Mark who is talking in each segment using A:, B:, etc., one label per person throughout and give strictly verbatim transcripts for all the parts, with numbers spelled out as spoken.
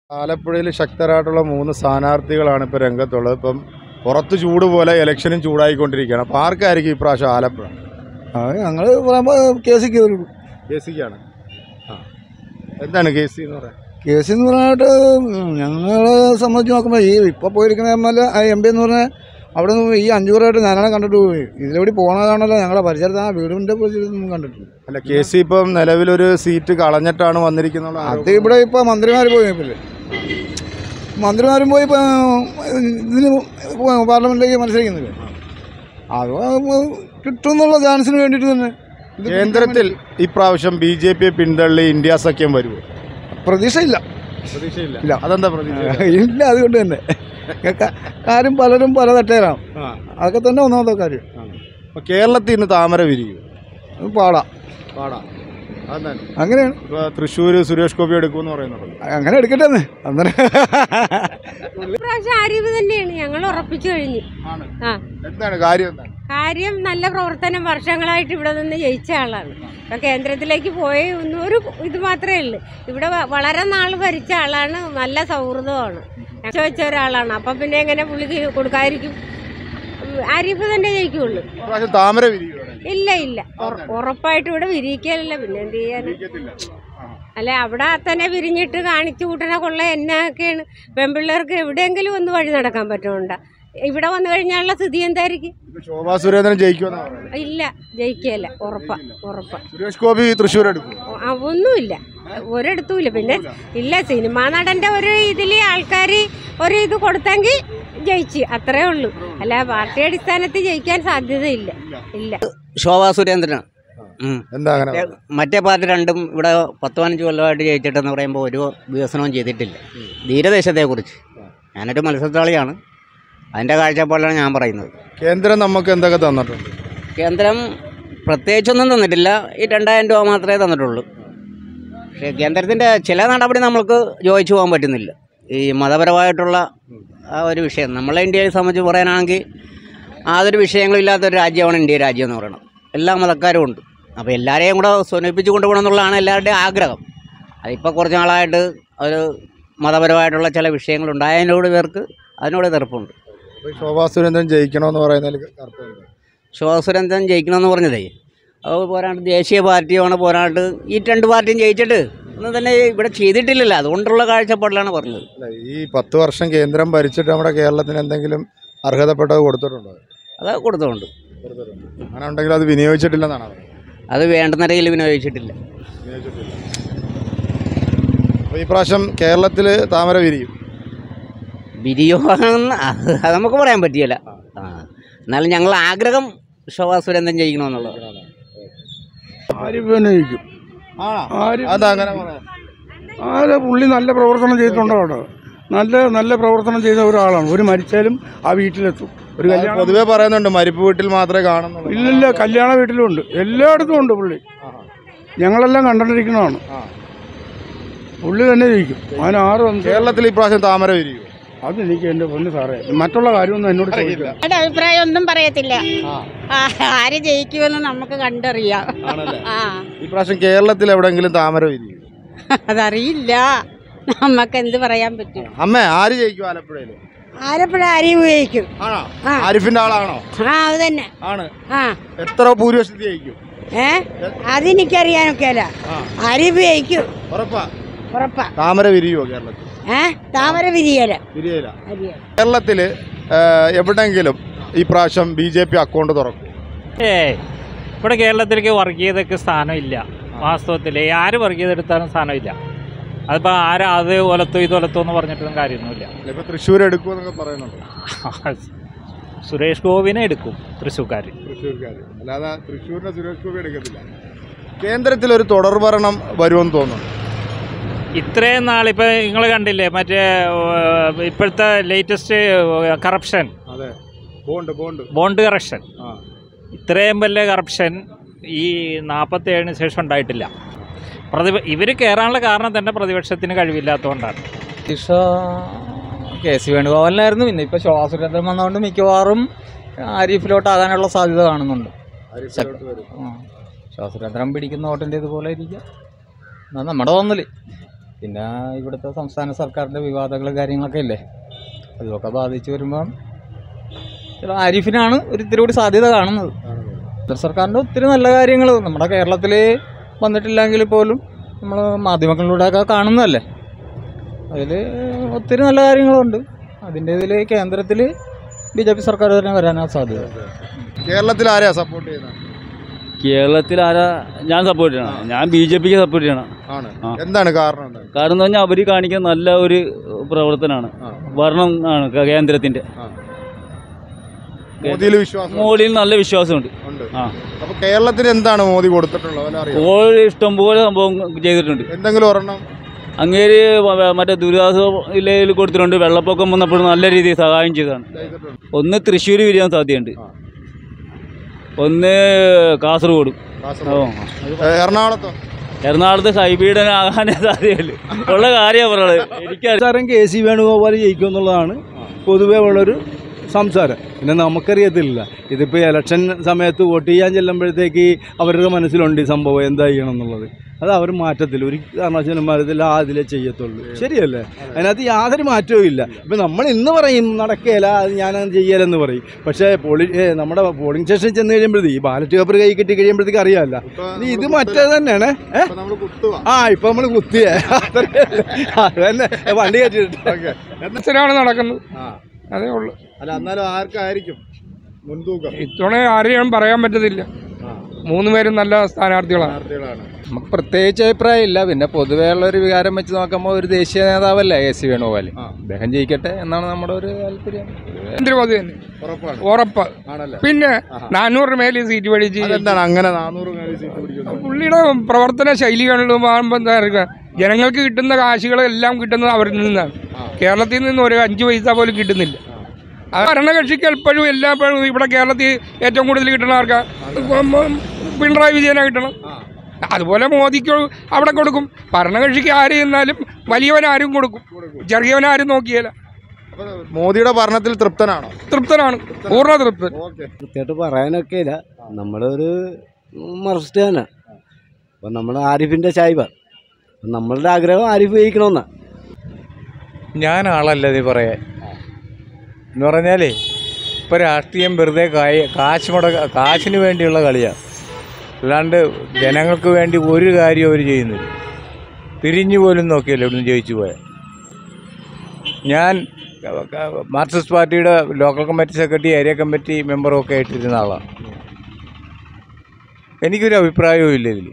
A: ആലപ്പുഴയിൽ ശക്തരായിട്ടുള്ള മൂന്ന് സ്ഥാനാർത്ഥികളാണ് ഇപ്പോൾ രംഗത്തുള്ളത്. ഇപ്പം പുറത്ത് ചൂട് പോലെ ഇലക്ഷനും ചൂടായിക്കൊണ്ടിരിക്കുകയാണ്. അപ്പോൾ ആർക്കായിരിക്കും ഇപ്രാവശ്യം ആലപ്പുഴ?
B: ഞങ്ങൾ പറയുമ്പോൾ കെ സിക്ക് വരുള്ളൂ.
A: കെ സിക്കാണ്. ആ എന്താണ് കെ സി എന്ന് പറയുന്നത്?
B: കെ സി എന്ന് പറഞ്ഞിട്ട് ഞങ്ങളെ സംബന്ധിച്ച് നോക്കുമ്പോൾ ഈ ഇപ്പോൾ പോയിരിക്കുന്ന M L A M P എന്ന് പറഞ്ഞാൽ അവിടെ നിന്ന് ഈ അഞ്ചു പേരായിട്ട് ഞാനാണ് കണ്ടിട്ട് പോയി. ഇതിലൂടെ പോകണതാണല്ലോ ഞങ്ങളുടെ പരിസരത്ത് ആ വീടിൻ്റെ പരിസരത്തൊന്നും കണ്ടിട്ടില്ല.
A: അല്ല, കെ സി ഇപ്പം നിലവിലൊരു സീറ്റ് കളഞ്ഞിട്ടാണ് വന്നിരിക്കുന്നത്.
B: അത് ഇവിടെ ഇപ്പോൾ മന്ത്രിമാർ പോയില്ലേ, മന്ത്രിമാരും പോയി ഇപ്പോൾ ഇതിന് പാർലമെൻറ്റിലേക്ക് മത്സരിക്കുന്നില്ലേ, അത് കിട്ടുമെന്നുള്ള ചാൻസിന് വേണ്ടിയിട്ട് തന്നെ.
A: കേന്ദ്രത്തിൽ ഇപ്രാവശ്യം ബി ജെ പി പിന്തള്ളി ഇന്ത്യ സഖ്യം വരുമോ?
B: പ്രതീക്ഷയില്ല.
A: പ്രതീക്ഷയില്ല. അതെന്താ പ്രതീക്ഷ?
B: ഇല്ല, അതുകൊണ്ട് തന്നെ കാര്യം പലരും പല തട്ടേലാണ്. അതൊക്കെ തന്നെ ഒന്നാമത്തെ കാര്യം.
A: അപ്പോൾ കേരളത്തിൽ ഇന്ന് താമര വിരിയും
B: പാടാ
A: പാടാ
B: അങ്ങനെയാണ്.
A: തൃശ്ശൂർ സുരേഷ് ഗോപി എടുക്കുമെന്ന് പറയുന്നുണ്ട്.
B: അങ്ങനെ എടുക്കട്ടെ. അന്നേരം
C: ആരിഫ് തന്നെയാണ് ഞങ്ങൾ ഉറപ്പിച്ചു കഴിഞ്ഞു.
A: എന്താണ് കാര്യം?
C: കാര്യം നല്ല പ്രവർത്തനം വർഷങ്ങളായിട്ട് ഇവിടെ നിന്ന് ജയിച്ച ആളാണ്. ഇപ്പൊ കേന്ദ്രത്തിലേക്ക് പോയ ഒന്നും ഒരു ഇത് മാത്രമേ ഉള്ളൂ. ഇവിടെ വളരെ നാൾ ഭരിച്ച ആളാണ്. നല്ല സൗഹൃദമാണ്. ചോദിച്ച ഒരാളാണ്. അപ്പൊ പിന്നെ എങ്ങനെ പുള്ളിക്ക് കൊടുക്കാതിരിക്കും? ആരിഫ് തന്നെ ജയിക്കുള്ളൂ.
A: താമര വിരിയും?
C: ഇല്ല ഇല്ല, ഉറപ്പായിട്ട് ഇവിടെ വിരിയിക്കലില്ല. പിന്നെ എന്ത് ചെയ്യാന്? അല്ലെ, അവിടെ തന്നെ വിരിഞ്ഞിട്ട് കാണിച്ചു കൂട്ടണ കൊള്ള എന്നൊക്കെയാണ്. പെൺപിള്ളേർക്ക് എവിടെയെങ്കിലും ഒന്ന് വഴി നടക്കാൻ പറ്റുന്നുണ്ടോ? ഇവിടെ വന്നു കഴിഞ്ഞാലുള്ള സ്ഥിതി എന്തായിരിക്കും?
A: ശോഭാ സുരേന്ദ്രൻ ജയിക്കുമെന്ന്?
C: ഇല്ല, ജയിക്കല്ല. ഉറപ്പാ ഉറപ്പാ.
A: സുരേഷ് ഗോപി തൃശ്ശൂർ എടുക്കും?
C: ഒന്നുമില്ല, ഒരിടത്തുമില്ല. പിന്നെ ഇല്ല, സിനിമാ നടന്റെ ഒരു ഇതിൽ ആൾക്കാർ ഒരു ഇത് കൊടുത്തെങ്കിൽ ജയിച്ച്, അത്രേ ഉള്ളൂ. അല്ല, പാർട്ടി അടിസ്ഥാനത്തിൽ ജയിക്കാൻ സാധ്യതയില്ല. ഇല്ല.
D: ശോഭാ സുരേന്ദ്രനാണ്.
A: എന്താ അങ്ങനെ?
D: മറ്റേ പാർട്ടി രണ്ടും ഇവിടെ പത്ത് പതിനഞ്ച് കൊല്ലമായിട്ട് ജയിച്ചിട്ടെന്ന് പറയുമ്പോൾ ഒരു വികസനവും ചെയ്തിട്ടില്ല. ധീരദേശത്തെക്കുറിച്ച് ഞാനൊരു മത്സരത്തൊഴിലാളിയാണ്. അതിൻ്റെ കാഴ്ചപ്പാടിലാണ് ഞാൻ പറയുന്നത്.
A: കേന്ദ്രം നമുക്ക് എന്തൊക്കെ തന്നിട്ടുണ്ട്?
D: കേന്ദ്രം പ്രത്യേകിച്ചൊന്നും തന്നിട്ടില്ല. ഈ രണ്ടായിരം രൂപ മാത്രമേ തന്നിട്ടുള്ളൂ. പക്ഷേ കേന്ദ്രത്തിൻ്റെ ചില നടപടി നമ്മൾക്ക് യോജിച്ചു പോകാൻ പറ്റുന്നില്ല. ഈ മതപരമായിട്ടുള്ള ആ ഒരു വിഷയം നമ്മളെ ഇന്ത്യയെ സംബന്ധിച്ച് പറയാനാണെങ്കിൽ യാതൊരു വിഷയങ്ങളും ഇല്ലാത്തൊരു രാജ്യമാണ് ഇന്ത്യ രാജ്യം എന്ന് പറയുന്നത്. എല്ലാ മതക്കാരും ഉണ്ട്. അപ്പോൾ എല്ലാവരെയും കൂടെ സ്വനിപ്പിച്ച് കൊണ്ടുപോകണം എന്നുള്ളതാണ് എല്ലാവരുടെയും ആഗ്രഹം. അതിപ്പോൾ കുറച്ച് നാളായിട്ട് ഒരു മതപരമായിട്ടുള്ള ചില വിഷയങ്ങളുണ്ടായതിനോട് പേർക്ക് അതിനോട് എതിർപ്പുണ്ട്.
A: ശോഭാ സുരേന്ദ്രൻ ജയിക്കണമെന്ന് പറയുന്നതിൽ
D: ശോഭാ സുരേന്ദ്രൻ ജയിക്കണമെന്ന് പറഞ്ഞതേ അത് പോരാണ്ട് ദേശീയ പാർട്ടിയാണ് പോരാണ്ട് ഈ രണ്ട് പാർട്ടിയും ജയിച്ചിട്ട് ഒന്നും തന്നെ ഇവിടെ ചെയ്തിട്ടില്ലല്ലോ. അതുകൊണ്ടുള്ള കാഴ്ചപ്പാടിലാണ് പറഞ്ഞത്.
A: ഈ പത്ത് വർഷം കേന്ദ്രം ഭരിച്ചിട്ട് നമ്മുടെ കേരളത്തിന് എന്തെങ്കിലും അർഹതപ്പെട്ടത് കൊടുത്തിട്ടുണ്ടോ?
D: അത് കൊടുത്തുകൊണ്ട്
A: അങ്ങനെ ഉണ്ടെങ്കിൽ അത് വിനിയോഗിച്ചിട്ടില്ലെന്നാണ്?
D: അത് വേണ്ടുന്ന രീതിയിൽ വിനിയോഗിച്ചിട്ടില്ല.
A: അപ്പോൾ ഈ പ്രാവശ്യം കേരളത്തിൽ താമര വിരിയും?
D: വിരിയോന്ന് അത് നമുക്ക് പറയാൻ പറ്റിയല്ല. ആ എന്നാലും ഞങ്ങൾ ആഗ്രഹം ശോഭാ സുരേന്ദ്രൻ ജയിക്കണമെന്നുള്ളത്.
B: ആരിഫ് തന്നെ ജയിക്കും.
A: അതങ്ങനെ
B: പുള്ളി നല്ല പ്രവർത്തനം ചെയ്തിട്ടുണ്ടോ? അവിടെ നല്ല നല്ല പ്രവർത്തനം ചെയ്ത ഒരാളാണ്. ഒരു മരിച്ചാലും ആ വീട്ടിലെത്തും. ഒരു കല്യാണം
A: പൊതുവെ പറയുന്നുണ്ട് മരിപ്പ് വീട്ടിൽ മാത്രമേ കാണുന്നുള്ളൂ.
B: ഇല്ലില്ല, കല്യാണ വീട്ടിലും ഉണ്ട്, എല്ലായിടത്തും ഉണ്ട് പുള്ളി. ഞങ്ങളെല്ലാം കണ്ടിരിക്കുന്നതാണ്. പുള്ളി തന്നെ ജയിക്കും. അതിന് ആറ്
A: കേരളത്തിൽ ഈ പ്രാവശ്യം താമര വിരിയും?
B: അതെനിക്ക് എൻ്റെ പൊന്ന് സാറേ, മറ്റുള്ള കാര്യമൊന്നും എന്നോട് ചോദിക്കില്ല.
E: എന്റെ അഭിപ്രായം ഒന്നും പറയത്തില്ല. ആര് ജയിക്കുമെന്ന് നമുക്ക് കണ്ടറിയാം.
A: ഈ പ്രാവശ്യം കേരളത്തിൽ എവിടെയെങ്കിലും താമര വിരിയും?
E: അതറിയില്ല, നമുക്ക് എന്ത് പറയാൻ പറ്റും.
A: അമ്മ, ആര് ജയിക്കും ആലപ്പുഴയിൽ?
E: ആലപ്പുഴ ആരിഫ് ജയിക്കും.
A: ആണോ? ആരിഫിന്റെ ആളാണോ?
E: ആ, അത് തന്നെ ആണ്. ആ,
A: എത്ര ഭൂരിപക്ഷത്തിൽ ജയിക്കും?
E: ഏ അതെനിക്കറിയാനൊക്കെ അല്ല. ആരിഫ് ജയിക്കും.
A: ഉറപ്പാ?
E: ഉറപ്പാ.
A: താമര വിരിയോ കേരളത്തിൽ?
E: ഏ താമര വിരിയല
A: വിരിയല. കേരളത്തില് എവിടെങ്കിലും ഈ പ്രാവശ്യം ബി ജെ പി അക്കൗണ്ട് തുറക്കും?
F: ഏ ഇവിടെ കേരളത്തിലേക്ക് വർഗീയതയ്ക്ക് സ്ഥാനമില്ല. വാസ്തവത്തിൽ ആര് വർഗീയതെടുത്താലും സ്ഥാനമില്ല. അതിപ്പോൾ ആര് അത് ഒലത്തോ ഇത് ഒലത്തോ എന്ന് പറഞ്ഞിട്ടൊന്നും കാര്യമൊന്നുമില്ല.
A: ഇപ്പോൾ തൃശ്ശൂർ എടുക്കുമെന്നൊക്കെ പറയുന്നുണ്ട്.
F: സുരേഷ് ഗോപിനെ എടുക്കും തൃശ്ശൂർക്കാർ.
A: തൃശ്ശൂർക്കാർ അല്ലാതെ തൃശ്ശൂരിനെ സുരേഷ് ഗോപി എടുക്കത്തില്ല. കേന്ദ്രത്തിലൊരു തുടർഭരണം വരുമെന്ന് തോന്നുന്നു.
F: ഇത്രയും നാളിപ്പോൾ നിങ്ങൾ കണ്ടില്ലേ മറ്റേ ഇപ്പോഴത്തെ latest corruption,
A: bond bond
F: bond corruption, ഇത്രയും വലിയ കറപ്ഷൻ ഈ നാൽപ്പത്തേഴിന് ശേഷം ഉണ്ടായിട്ടില്ല. പ്രതി ഇവർ കയറാനുള്ള കാരണം തന്നെ പ്രതിപക്ഷത്തിന് കഴിവില്ലാത്തതുകൊണ്ടാണ്.
G: K C വേണുഗോപാലിനായിരുന്നു. പിന്നെ ഇപ്പോൾ ശോഭാ സുരേന്ദ്രൻ വന്നതുകൊണ്ട് മിക്കവാറും ആരിഫിലോട്ടാകാനുള്ള സാധ്യത കാണുന്നുണ്ട്. ശോഭാ സുരേന്ദ്രൻ പിടിക്കുന്ന വോട്ടിൻ്റെ ഇതുപോലെ ഇരിക്കാം എന്നാണ് നമ്മുടെ തോന്നൽ. പിന്നെ ഇവിടുത്തെ സംസ്ഥാന സർക്കാരിൻ്റെ വിവാദങ്ങളും കാര്യങ്ങളൊക്കെ ഇല്ലേ, അതൊക്കെ ബാധിച്ച് വരുമ്പം ചില ആരിഫിനാണ് ഒരു ഇത്തിരി കൂടി സാധ്യത കാണുന്നത്. കേന്ദ്ര സർക്കാരിൻ്റെ ഒത്തിരി നല്ല കാര്യങ്ങൾ നമ്മുടെ കേരളത്തിൽ വന്നിട്ടില്ലെങ്കിൽ പോലും നമ്മൾ മാധ്യമങ്ങളിലൂടെയൊക്കെ കാണുന്നതല്ലേ, അതിൽ ഒത്തിരി നല്ല കാര്യങ്ങളുണ്ട്. അതിൻ്റെ ഇതിൽ കേന്ദ്രത്തിൽ ബി ജെ പി സർക്കാർ തന്നെ വരാനാണ് സാധ്യത.
A: കേരളത്തിൽ ആരെയാ സപ്പോർട്ട് ചെയ്യുന്നത്?
H: കേരളത്തിൽ ആരാ ഞാൻ സപ്പോർട്ട് ചെയ്യണം, ഞാൻ ബി ജെ പിക്ക് സപ്പോർട്ട് ചെയ്യണം.
A: ആണ്. എന്താണ് കാരണം? എന്താണ്?
H: കാരണം എന്ന് പറഞ്ഞാൽ അവർ കാണിക്കുന്ന നല്ല ഒരു പ്രവർത്തനമാണ്, ഭരണം ആണ് കേന്ദ്രത്തിന്റെ.
A: മോദിയിൽ വിശ്വാസം?
H: മോദിയിൽ നല്ല വിശ്വാസമുണ്ട്. ആ,
A: അപ്പൊ കേരളത്തിന് എന്താണ് മോദി കൊടുത്തിട്ടുള്ളത്?
H: ഇപ്പോൾ ഇഷ്ടംപോലെ സംഭവം ചെയ്തിട്ടുണ്ട്.
A: എന്തെങ്കിലും ഒരെണ്ണം?
H: അങ്ങേര് മറ്റേ ദുരിതാശ്വാസ ജില്ലയിൽ കൊടുത്തിട്ടുണ്ട്. വെള്ളപ്പൊക്കം വന്നപ്പോൾ നല്ല രീതിയിൽ സഹായം ചെയ്തതാണ്. ഒന്ന് തൃശ്ശൂർ വരാൻ സാധ്യതയുണ്ട്, ഒന്ന് കാസർഗോഡ്.
A: എറണാകുളത്തോ?
H: എറണാകുളത്ത് ഹൈബ്രിഡനാകാനേ സാധ്യതയുള്ളൂ. ഉള്ള കാര്യമാണ് പറയുന്നത്.
I: എനിക്കറിയാം കെ സി വേണുഗോപാൽ ജയിക്കും എന്നുള്ളതാണ് പൊതുവേ ഉള്ളൊരു സംസാരം. പിന്നെ നമുക്കറിയത്തില്ല, ഇതിപ്പോൾ ഇലക്ഷൻ സമയത്ത് വോട്ട് ചെയ്യാൻ ചെല്ലുമ്പോഴത്തേക്ക് അവരുടെ മനസ്സിലുണ്ട് ഈ സംഭവം എന്താ ചെയ്യണം എന്നുള്ളത്. അത് അവർ മാറ്റത്തില്ല, ഒരു കാരണവശാലും മാറ്റത്തില്ല, അതിലേ ചെയ്യത്തുള്ളൂ. ശരിയല്ലേ? അതിനകത്ത് യാതൊരു മാറ്റവും ഇല്ല. ഇപ്പം നമ്മൾ ഇന്ന് പറയും നടക്കുകയില്ല, അത് ഞാനത് ചെയ്യലെന്ന് പറയും. പക്ഷേ പോളി നമ്മുടെ പോളിംഗ് സ്റ്റേഷനിൽ ചെന്ന് കഴിയുമ്പോഴത്തേക്ക് ഈ ബാലറ്റ് പേപ്പർ കൈ കിട്ടി കഴിയുമ്പോഴത്തേക്ക് അറിയാമല്ല ഇത് മറ്റേ തന്നെയാണ്. ഏഹ് ആ ഇപ്പം നമ്മൾ കുത്തിയേ അത് തന്നെ വണ്ടി കയറ്റിട്ട്
J: നടക്കുന്നത്. അതേ ഉള്ളു.
A: അല്ല, എന്നാലും ആർക്കായിരിക്കും മുൻതൂക്കം?
J: ഇത്തവണ ആരെയും പറയാൻ പറ്റത്തില്ല. മൂന്ന് പേരും നല്ല സ്ഥാനാർത്ഥികളാണ്.
G: നമുക്ക് പ്രത്യേകിച്ച് അഭിപ്രായം ഇല്ല. പിന്നെ പൊതുവേ ഉള്ളൊരു വികാരം വെച്ച് നോക്കുമ്പോൾ ഒരു ദേശീയ നേതാവല്ലേ കെ സി വേണുഗോപാൽ, അദ്ദേഹം ജയിക്കട്ടെ എന്നാണ് നമ്മുടെ ഒരു താല്പര്യം.
J: നരേന്ദ്രമോദി തന്നെ ഉറപ്പ്. പിന്നെ നാനൂറ് മേലെ സീറ്റ് മേടിച്ച്
A: എന്താണ് അങ്ങനെ നാനൂറ് മേലെ സീറ്റ് പിടിക്കുന്നത്?
J: പുള്ളിയുടെ പ്രവർത്തന ശൈലി കാണുമ്പോൾ എന്താ പറയുക, ജനങ്ങൾക്ക് കിട്ടുന്ന കാശുകളെല്ലാം കിട്ടുന്നത് അവരിൽ നിന്നാണ്. കേരളത്തിൽ നിന്ന് ഒരു അഞ്ച് പൈസ പോലും കിട്ടുന്നില്ല. ഭരണകക്ഷിക്ക് എപ്പോഴും എല്ലാപ്പോഴും ഇവിടെ കേരളത്തിൽ ഏറ്റവും കൂടുതൽ കിട്ടണ ആർക്കാ? പിണറായി വിജയനാണ് കിട്ടണം. അതുപോലെ മോദിക്ക് അവിടെ കൊടുക്കും. ഭരണകക്ഷിക്ക് ആര് ചെന്നാലും വലിയവനാരും കൊടുക്കും, ചെറിയവനാരും നോക്കിയല്ല.
A: മോദിയുടെ ഭരണത്തിൽ തൃപ്തനാണോ?
J: തൃപ്തനാണ്, പൂർണ്ണ തൃപ്തൻ.
I: കൃത്യമായിട്ട് പറയാനൊക്കെ ഇല്ല, നമ്മളൊരു മറസ്റ്റ് തന്നെ. അപ്പം നമ്മൾ ആരിഫിൻ്റെ ചായ്വ, നമ്മളുടെ ആഗ്രഹം ആരിഫ് ജയിക്കണമെന്നാ.
G: ഞാൻ ആളല്ല ഇത് പറയാൻ എന്ന് പറഞ്ഞാലേ, ഇപ്പോൾ രാഷ്ട്രീയം വെറുതെ കായ കാശ് മുടക്ക കാശിന് വേണ്ടിയുള്ള കളിയാണ്, അല്ലാണ്ട് ജനങ്ങൾക്ക് വേണ്ടി ഒരു കാര്യം അവർ ചെയ്യുന്നില്ല. തിരിഞ്ഞു പോലും നോക്കിയല്ലോ ഇവിടുന്ന് ജയിച്ചു പോയാൽ. ഞാൻ മാർക്സിസ്റ്റ് പാർട്ടിയുടെ local committee secretary, area committee മെമ്പറും ഒക്കെ ആയിട്ടിരുന്ന ആളാണ്. എനിക്കൊരു അഭിപ്രായവും ഇല്ല ഇതിൽ.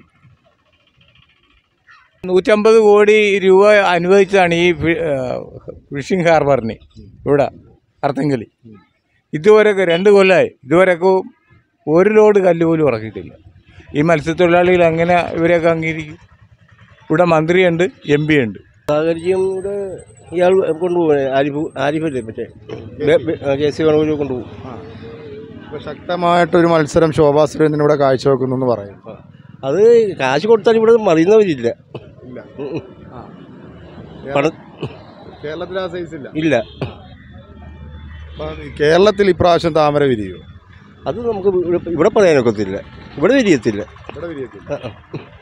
G: നൂറ്റമ്പത് കോടി രൂപ അനുവദിച്ചതാണ് ഈ ഫിഷിംഗ് ഹാർബറിന് ഇവിടെ അർത്തങ്കലി. ഇതുവരെയൊക്കെ രണ്ട് കൊല്ലമായി, ഇതുവരെയൊക്കെ ഒരു ലോഡ് കല്ല് പോലും ഇറക്കിയിട്ടില്ല. ഈ മത്സ്യത്തൊഴിലാളികൾ അങ്ങനെ ഇവരെയൊക്കെ അംഗീകരിക്കും? ഇവിടെ മന്ത്രിയുണ്ട്, എം പി ഉണ്ട്.
I: കൂടെ ഇയാൾ കൊണ്ടുപോകും, ആരിഫ് ആരിഫല്ലേ മറ്റേ കെ സി വേണുഗോപാൽ കൊണ്ടുപോകും.
A: ശക്തമായിട്ടൊരു മത്സരം ശോഭാ സുരേന്ദ്രൻ ഇവിടെ കാഴ്ചവെക്കുന്നു പറയും.
I: അത് കാശ് കൊടുത്താൽ ഇവിടെ മറിയുന്നവരില്ല.
A: കേരളത്തിൽ ആ സൈസ് ഇല്ല.
I: ഇല്ല.
A: കേരളത്തിൽ ഇപ്രാവശ്യം താമര വിരിയോ?
I: അത് നമുക്ക് ഇവിടെ പറയാനൊക്കത്തില്ല, ഇവിടെ വിരിയത്തില്ല.
A: ഇവിടെ വിരിയത്തില്ല.